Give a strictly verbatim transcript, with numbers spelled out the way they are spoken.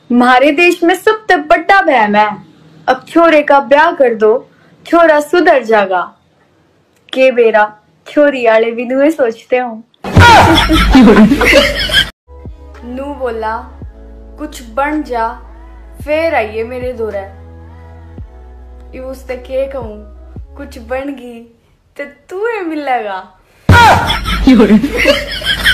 हमारे देश में सब तक बड़ा बहम है, अब छोरे का ब्याह कर दो, छोरा सुधर जाएगा। के बेरा छोरी वाले भी नुए सोचते हो। नू बोला कुछ बन जा, फिर आइए मेरे दोरे। उससे के कहूँ, कुछ बन गई तो तू मिलेगा।